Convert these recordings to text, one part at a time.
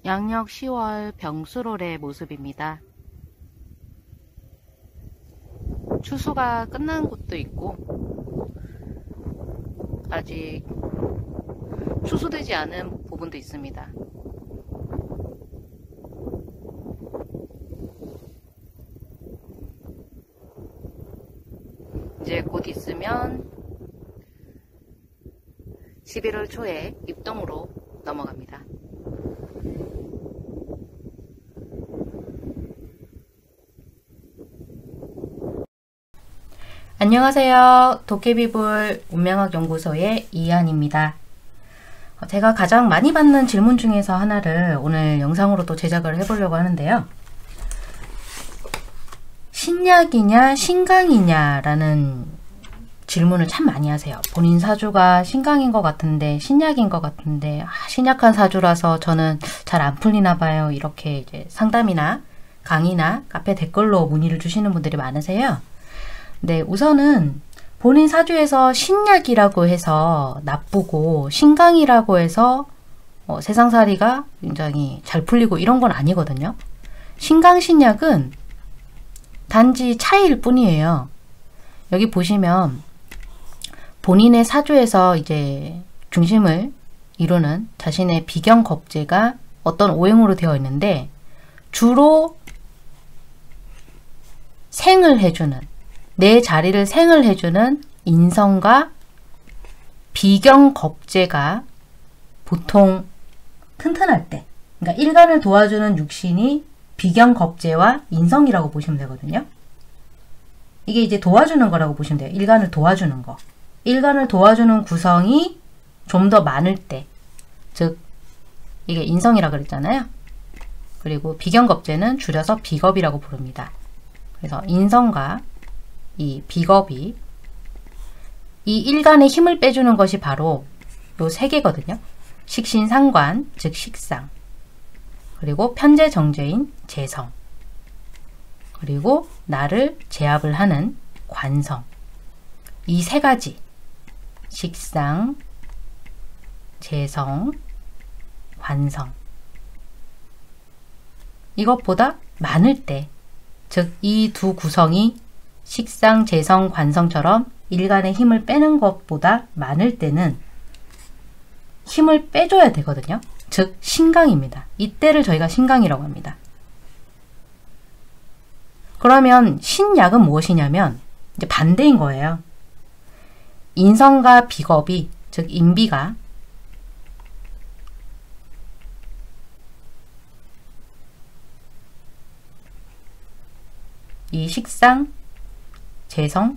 양력 10월 병수롤의 모습입니다. 추수가 끝난 곳도 있고 아직 추수되지 않은 부분도 있습니다. 이제 곧 있으면 11월 초에 입동으로 넘어갑니다. 안녕하세요. 도깨비불 운명학 연구소의 이한입니다. 제가 가장 많이 받는 질문 중에서 하나를 오늘 영상으로 또 제작을 해보려고 하는데요. 신약이냐 신강이냐 라는 질문을 참 많이 하세요. 본인 사주가 신강인 것 같은데 신약인 것 같은데 신약한 사주라서 저는 잘 안 풀리나 봐요. 이렇게 이제 상담이나 강의나 카페 댓글로 문의를 주시는 분들이 많으세요. 네, 우선은 본인 사주에서 신약이라고 해서 나쁘고 신강이라고 해서 세상살이가 굉장히 잘 풀리고 이런 건 아니거든요. 신강 신약은 단지 차이일 뿐이에요. 여기 보시면 본인의 사주에서 이제 중심을 이루는 자신의 비경 겁재가 어떤 오행으로 되어 있는데 주로 생을 해주는 내 자리를 생을 해주는 인성과 비경 겁재가 보통 튼튼할 때, 그러니까 일간을 도와주는 육신이 비경 겁재와 인성이라고 보시면 되거든요. 이게 이제 도와주는 거라고 보시면 돼요. 일간을 도와주는 거. 일간을 도와주는 구성이 좀 더 많을 때, 즉 이게 인성이라 그랬잖아요. 그리고 비경 겁재는 줄여서 비겁이라고 부릅니다. 그래서 인성과 이 비겁이 이 일간의 힘을 빼주는 것이 바로 요 세 개거든요. 식신상관, 즉 식상, 그리고 편재정제인 재성, 그리고 나를 제압을 하는 관성. 이 세 가지 식상, 재성, 관성, 이것보다 많을 때, 즉 이 두 구성이 식상, 재성, 관성처럼 일간의 힘을 빼는 것보다 많을 때는 힘을 빼줘야 되거든요. 즉 신강입니다. 이때를 저희가 신강이라고 합니다. 그러면 신약은 무엇이냐면 이제 반대인 거예요. 인성과 비겁이, 즉 인비가 이 식상, 재성,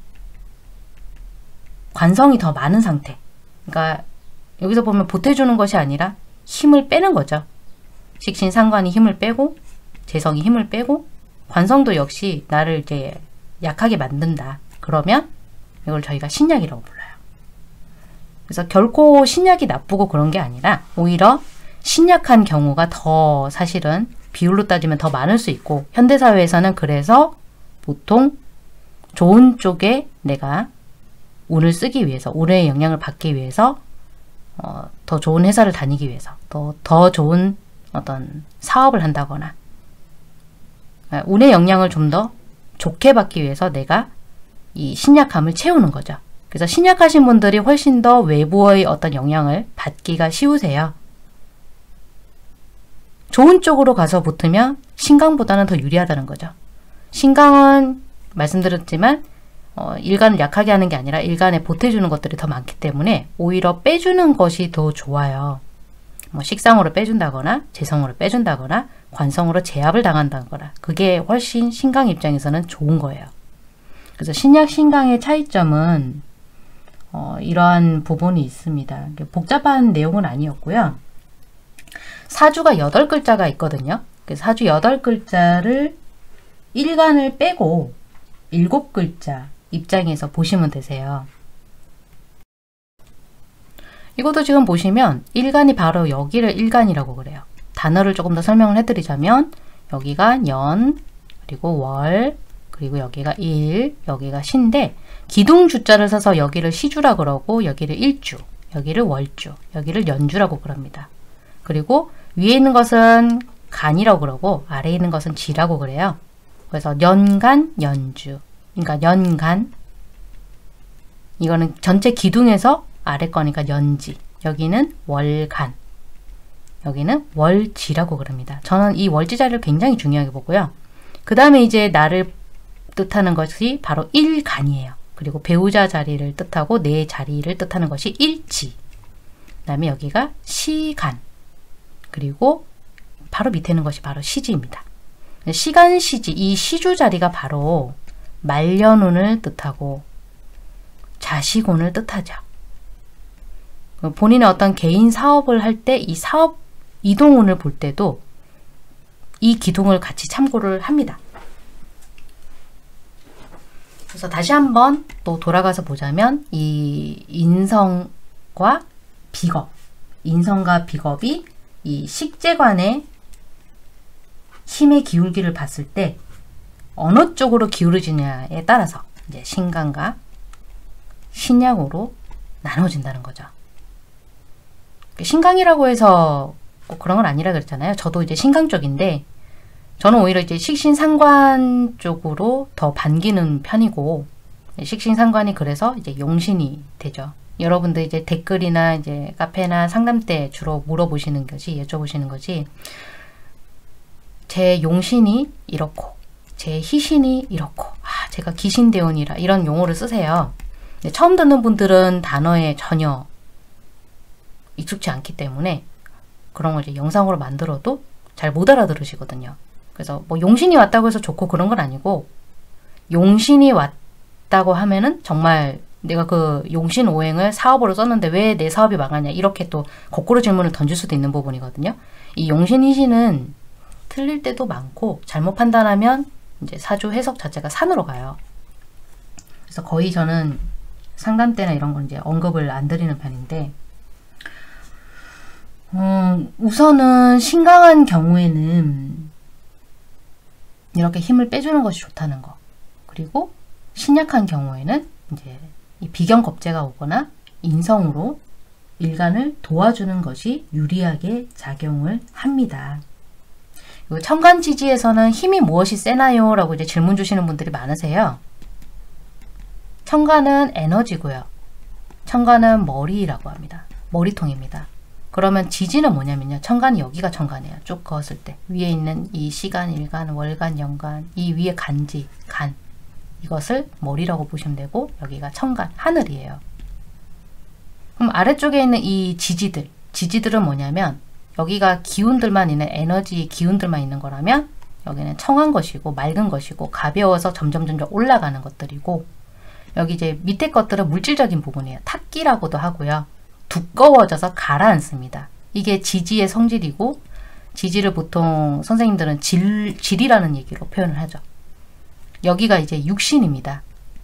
관성이 더 많은 상태. 그러니까 여기서 보면 보태주는 것이 아니라 힘을 빼는 거죠. 식신상관이 힘을 빼고 재성이 힘을 빼고 관성도 역시 나를 이제 약하게 만든다. 그러면 이걸 저희가 신약이라고 불러요. 그래서 결코 신약이 나쁘고 그런 게 아니라 오히려 신약한 경우가 더 사실은 비율로 따지면 더 많을 수 있고, 현대사회에서는 그래서 보통 좋은 쪽에 내가 운을 쓰기 위해서, 운의 영향을 받기 위해서 더 좋은 회사를 다니기 위해서, 더 좋은 어떤 사업을 한다거나 운의 영향을 좀 더 좋게 받기 위해서 내가 이 신약함을 채우는 거죠. 그래서 신약하신 분들이 훨씬 더 외부의 어떤 영향을 받기가 쉬우세요. 좋은 쪽으로 가서 붙으면 신강보다는 더 유리하다는 거죠. 신강은 말씀드렸지만 일간을 약하게 하는 게 아니라 일간에 보태주는 것들이 더 많기 때문에 오히려 빼주는 것이 더 좋아요. 뭐 식상으로 빼준다거나 재성으로 빼준다거나 관성으로 제압을 당한다거나 그게 훨씬 신강 입장에서는 좋은 거예요. 그래서 신약, 신강의 차이점은 이러한 부분이 있습니다. 복잡한 내용은 아니었고요. 사주가 8글자가 있거든요. 사주 8글자를 일간을 빼고 7글자 입장에서 보시면 되세요. 이것도 지금 보시면 일간이 바로 여기를 일간이라고 그래요. 단어를 조금 더 설명을 해드리자면 여기가 년, 그리고 월, 그리고 여기가 일, 여기가 신데 기둥주자를 써서 여기를 시주라 그러고 여기를 일주, 여기를 월주, 여기를 연주라고 그럽니다. 그리고 위에 있는 것은 간이라고 그러고 아래에 있는 것은 지라고 그래요. 그래서 연간, 연주. 그러니까 연간. 이거는 전체 기둥에서 아래 거니까 연지. 여기는 월간. 여기는 월지라고 그럽니다. 저는 이 월지 자리를 굉장히 중요하게 보고요. 그 다음에 이제 나를 뜻하는 것이 바로 일간이에요. 그리고 배우자 자리를 뜻하고 내 자리를 뜻하는 것이 일지. 그 다음에 여기가 시간. 그리고 바로 밑에 있는 것이 바로 시지입니다. 시간, 시지, 이 시주 자리가 바로 말년운을 뜻하고 자식운을 뜻하죠. 본인의 어떤 개인 사업을 할 때 이 사업 이동운을 볼 때도 이 기둥을 같이 참고를 합니다. 그래서 다시 한번 또 돌아가서 보자면 이 인성과 비겁, 인성과 비겁이 이 식재관의 힘의 기울기를 봤을 때 어느 쪽으로 기울어지냐에 따라서 이제 신강과 신약으로 나눠진다는 거죠. 신강이라고 해서 꼭 그런 건 아니라 그랬잖아요. 저도 이제 신강 쪽인데 저는 오히려 이제 식신상관 쪽으로 더 반기는 편이고 식신상관이 그래서 이제 용신이 되죠. 여러분들 이제 댓글이나 이제 카페나 상담 때 주로 물어보시는 것이 여쭤보시는 것이 제 용신이 이렇고 제 희신이 이렇고 제가 기신대운이라 이런 용어를 쓰세요. 처음 듣는 분들은 단어에 전혀 익숙치 않기 때문에 그런 걸 이제 영상으로 만들어도 잘 못 알아들으시거든요. 그래서 뭐 용신이 왔다고 해서 좋고 그런 건 아니고 용신이 왔다고 하면은 정말 내가 그 용신 오행을 사업으로 썼는데 왜 내 사업이 망하냐 이렇게 또 거꾸로 질문을 던질 수도 있는 부분이거든요. 이 용신 희신은 틀릴 때도 많고 잘못 판단하면 이제 사주 해석 자체가 산으로 가요. 그래서 거의 저는 상담 때나 이런 건 이제 언급을 안 드리는 편인데 우선은 신강한 경우에는 이렇게 힘을 빼주는 것이 좋다는 거. 그리고 신약한 경우에는 이제 이 비경겁제가 오거나 인성으로 일간을 도와주는 것이 유리하게 작용을 합니다. 천간지지에서는 힘이 무엇이 세나요? 라고 이제 질문 주시는 분들이 많으세요. 천간은 에너지고요. 천간은 머리라고 합니다. 머리통입니다. 그러면 지지는 뭐냐면요. 천간이 여기가 천간이에요. 쭉 그었을 때. 위에 있는 이 시간, 일간, 월간, 연간, 이 위에 간지, 간. 이것을 머리라고 보시면 되고 여기가 천간, 하늘이에요. 그럼 아래쪽에 있는 이 지지들. 지지들은 뭐냐면 여기가 기운들만 있는 에너지 기운들만 있는 거라면 여기는 청한 것이고 맑은 것이고 가벼워서 점점 올라가는 것들이고 여기 이제 밑에 것들은 물질적인 부분이에요. 탁기라고도 하고요. 두꺼워져서 가라앉습니다. 이게 지지의 성질이고 지지를 보통 선생님들은 질이라는 얘기로 표현을 하죠. 여기가 이제 육신입니다.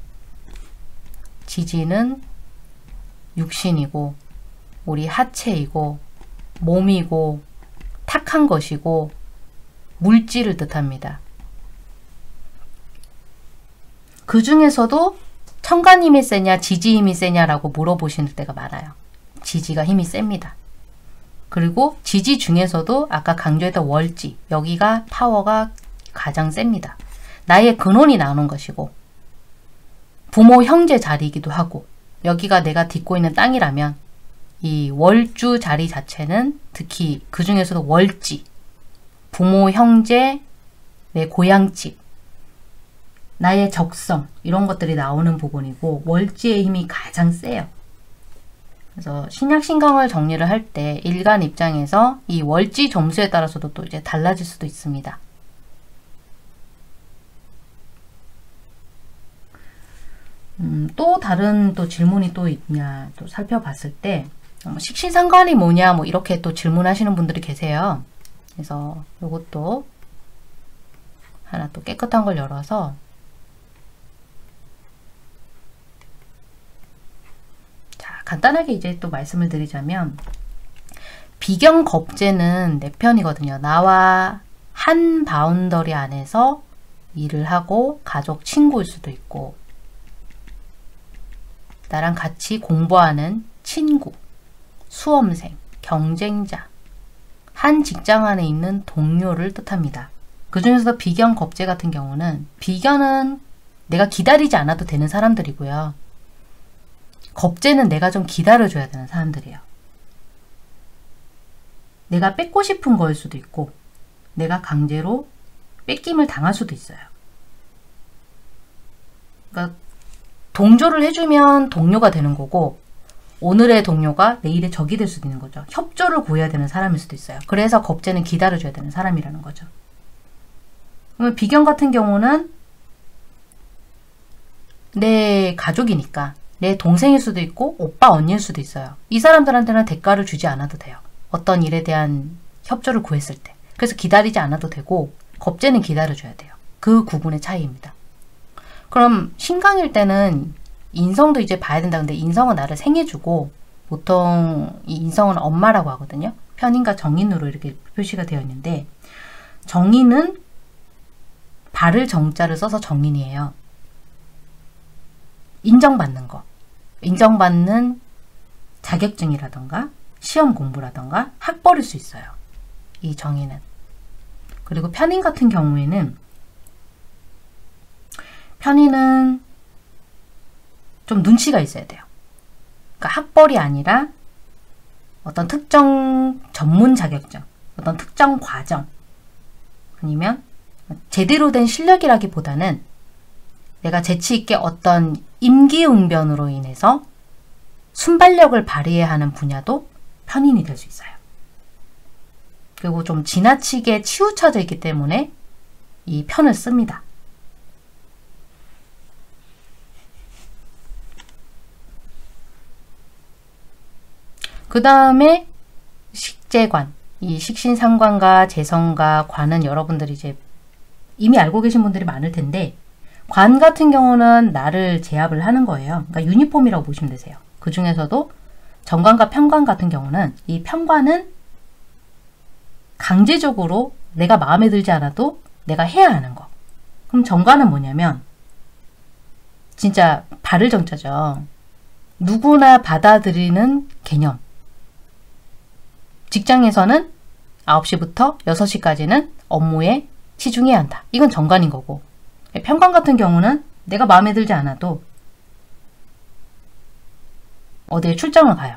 지지는 육신이고 우리 하체이고 몸이고 탁한 것이고 물질을 뜻합니다. 그 중에서도 천간 힘이 세냐 지지 힘이 세냐라고 물어보시는 때가 많아요. 지지가 힘이 셉니다. 그리고 지지 중에서도 아까 강조했던 월지 여기가 파워가 가장 셉니다. 나의 근원이 나오는 것이고 부모 형제 자리이기도 하고 여기가 내가 딛고 있는 땅이라면 이 월주 자리 자체는 특히 그 중에서도 월지 부모 형제 내 고향집 나의 적성 이런 것들이 나오는 부분이고 월지의 힘이 가장 세요. 그래서 신약신강을 정리를 할 때 일간 입장에서 이 월지 점수에 따라서도 또 이제 달라질 수도 있습니다. 또 다른 또 질문이 또 있냐 또 살펴봤을 때 식신상관이 뭐냐 뭐 이렇게 또 질문하시는 분들이 계세요. 그래서 이것도 하나 또 깨끗한 걸 열어서 간단하게 이제 또 말씀을 드리자면 비경겁제는 내 편이거든요. 나와 한 바운더리 안에서 일을 하고 가족 친구일 수도 있고 나랑 같이 공부하는 친구, 수험생, 경쟁자 한 직장 안에 있는 동료를 뜻합니다. 그 중에서도 비견, 겁재 같은 경우는 비견은 내가 기다리지 않아도 되는 사람들이고요. 겁재는 내가 좀 기다려줘야 되는 사람들이에요. 내가 뺏고 싶은 거일 수도 있고 내가 강제로 뺏김을 당할 수도 있어요. 그러니까 동조를 해주면 동료가 되는 거고 오늘의 동료가 내일의 적이 될 수도 있는 거죠. 협조를 구해야 되는 사람일 수도 있어요. 그래서 겁재는 기다려줘야 되는 사람이라는 거죠. 그러면 비견 같은 경우는 내 가족이니까 내 동생일 수도 있고 오빠 언니일 수도 있어요. 이 사람들한테는 대가를 주지 않아도 돼요. 어떤 일에 대한 협조를 구했을 때. 그래서 기다리지 않아도 되고 겁재는 기다려줘야 돼요. 그 구분의 차이입니다. 그럼 신강일 때는 인성도 이제 봐야 된다. 근데 인성은 나를 생해주고 보통 이 인성은 엄마라고 하거든요. 편인과 정인으로 이렇게 표시가 되어 있는데 정인은 발을 정자를 써서 정인이에요. 인정받는 거. 인정받는 자격증이라던가 시험 공부라던가 학벌일 수 있어요. 이 정인은. 그리고 편인 같은 경우에는 편인은 좀 눈치가 있어야 돼요. 그러니까 학벌이 아니라 어떤 특정 전문 자격증, 어떤 특정 과정 아니면 제대로 된 실력이라기보다는 내가 재치 있게 어떤 임기응변으로 인해서 순발력을 발휘해야 하는 분야도 편인이 될 수 있어요. 그리고 좀 지나치게 치우쳐져 있기 때문에 이 편을 씁니다. 그 다음에 식재관, 이 식신상관과 재성과 관은 여러분들이 이제 이미 알고 계신 분들이 많을 텐데 관 같은 경우는 나를 제압을 하는 거예요. 그러니까 유니폼이라고 보시면 되세요. 그 중에서도 정관과 편관 같은 경우는 이 편관은 강제적으로 내가 마음에 들지 않아도 내가 해야 하는 거. 그럼 정관은 뭐냐면 진짜 발을 정자죠. 누구나 받아들이는 개념. 직장에서는 9시부터 6시까지는 업무에 치중해야 한다. 이건 정관인 거고 편관 같은 경우는 내가 마음에 들지 않아도 어디에 출장을 가요.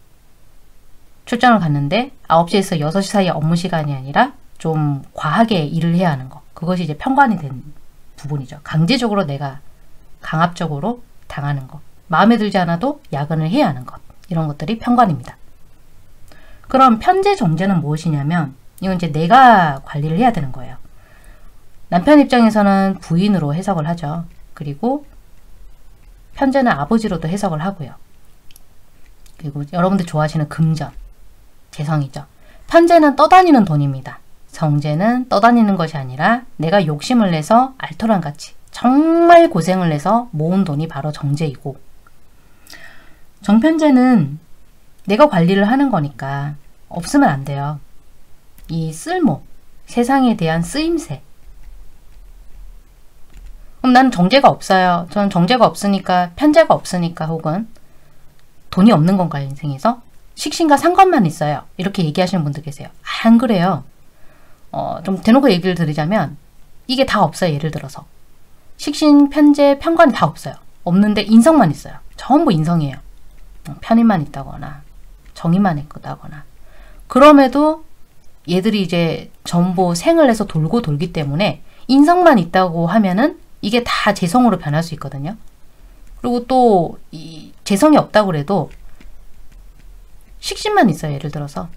출장을 갔는데 9시에서 6시 사이 업무 시간이 아니라 좀 과하게 일을 해야 하는 거. 그것이 이제 편관이 된 부분이죠. 강제적으로 내가 강압적으로 당하는 것. 마음에 들지 않아도 야근을 해야 하는 것. 이런 것들이 편관입니다. 그럼 편재 정제는 무엇이냐면 이건 이제 내가 관리를 해야 되는 거예요. 남편 입장에서는 부인으로 해석을 하죠. 그리고 편재는 아버지로도 해석을 하고요. 그리고 여러분들 좋아하시는 금전, 재성이죠. 편재는 떠다니는 돈입니다. 정제는 떠다니는 것이 아니라 내가 욕심을 내서 알토란같이 정말 고생을 내서 모은 돈이 바로 정제이고 정편제는 내가 관리를 하는 거니까 없으면 안 돼요. 이 쓸모, 세상에 대한 쓰임새. 그럼 나는 정제가 없어요. 저는 정제가 없으니까 편제가 없으니까 혹은 돈이 없는 건가요? 인생에서? 식신과 상관만 있어요. 이렇게 얘기하시는 분들 계세요. 안 그래요. 좀 대놓고 얘기를 드리자면 이게 다 없어요. 예를 들어서 식신, 편제, 편관이 다 없어요. 없는데 인성만 있어요. 전부 인성이에요. 편인만 있다거나 정인만 있다거나 그럼에도 얘들이 이제 전부 생을 해서 돌고 돌기 때문에 인성만 있다고 하면은 이게 다 재성으로 변할 수 있거든요. 그리고 또 이 재성이 없다고 그래도 식신만 있어요. 예를 들어서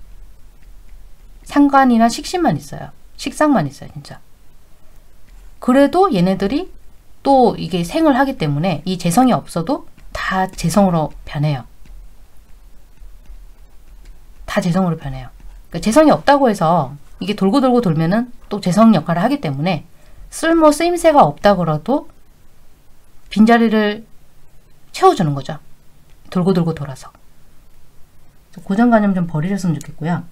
상관이나 식신만 있어요. 식상만 있어요. 진짜. 그래도 얘네들이 또 이게 생을 하기 때문에 이 재성이 없어도 다 재성으로 변해요. 다 재성으로 변해요. 그러니까 재성이 없다고 해서 이게 돌고 돌고 돌면은 또 재성 역할을 하기 때문에 쓸모 쓰임새가 없다고 해도 빈자리를 채워주는 거죠. 돌고 돌고 돌아서. 고정관념 좀 버리셨으면 좋겠고요.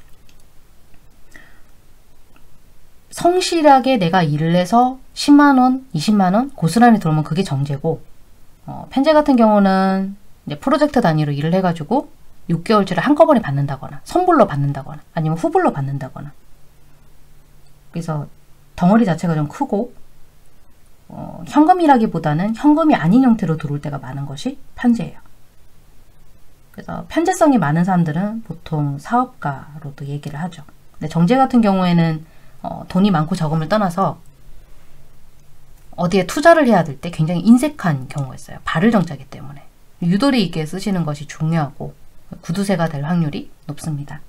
성실하게 내가 일을 해서 10만원, 20만원 고스란히 들어오면 그게 정제고 편제 같은 경우는 이제 프로젝트 단위로 일을 해가지고 6개월치를 한꺼번에 받는다거나 선불로 받는다거나 아니면 후불로 받는다거나 그래서 덩어리 자체가 좀 크고 현금이라기보다는 현금이 아닌 형태로 들어올 때가 많은 것이 편제예요. 그래서 편제성이 많은 사람들은 보통 사업가로도 얘기를 하죠. 근데 정제 같은 경우에는 돈이 많고 적음을 떠나서 어디에 투자를 해야 될 때 굉장히 인색한 경우가 있어요. 발을 정자기 때문에. 유도리 있게 쓰시는 것이 중요하고 구두쇠가 될 확률이 높습니다.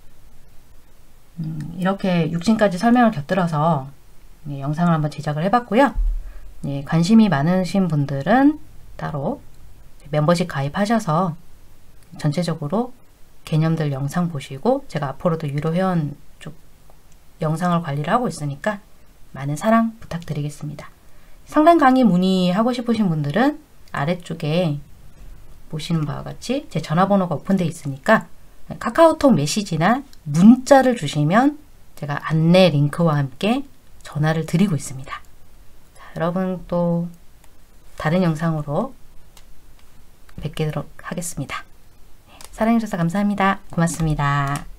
이렇게 육신까지 설명을 곁들여서 영상을 한번 제작을 해봤고요. 관심이 많으신 분들은 따로 멤버십 가입하셔서 전체적으로 개념들 영상 보시고 제가 앞으로도 유료 회원 쪽 영상을 관리를 하고 있으니까 많은 사랑 부탁드리겠습니다. 상담 강의 문의하고 싶으신 분들은 아래쪽에 보시는 바와 같이 제 전화번호가 오픈되어 있으니까 카카오톡 메시지나 문자를 주시면 제가 안내 링크와 함께 전화를 드리고 있습니다. 자, 여러분 또 다른 영상으로 뵙도록 하겠습니다. 사랑해주셔서 감사합니다. 고맙습니다.